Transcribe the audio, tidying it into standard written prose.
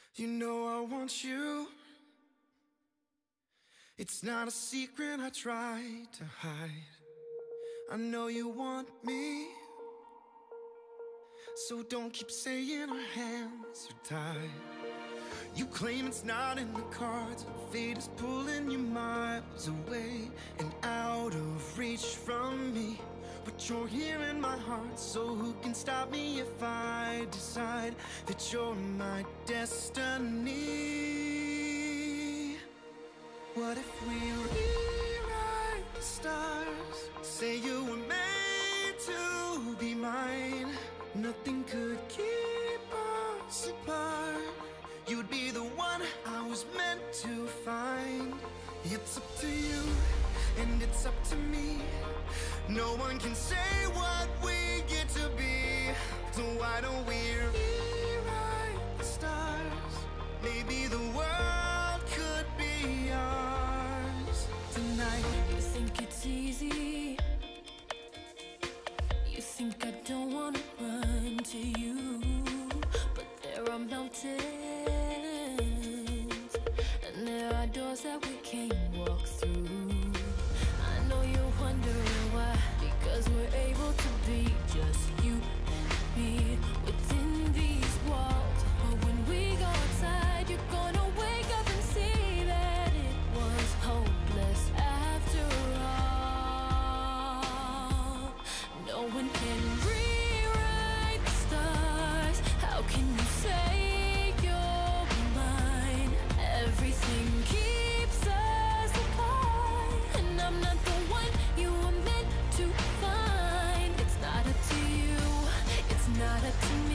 You know I want you. It's not a secret I try to hide. I know you want me, so don't keep saying our hands are tied. You claim it's not in the cards, fate is pulling you miles away and out of reach from me. But you're here in my heart, so who can stop me if I decide that you're my destiny? What if we rewrite the stars? Say you were made to be mine. Nothing could keep us apart. You'd be the one I was meant to find. It's up to you, and it's up to me. No one can say what we get to be. So why don't we rewrite the stars? Maybe the world could be ours tonight. You think it's easy. You think I don't wanna run to you, but there are mountains, and there are doors that we can't walk through. I know you're wondering why, because we're able to be just you and me within these walls. But when we go outside, you're gonna wake up and see that it was hopeless after all. No one can rewrite the stars. How can you say you're mine? Everything keeps us apart, and I'm not the one you were meant to find. It's not up to you, it's not up to me.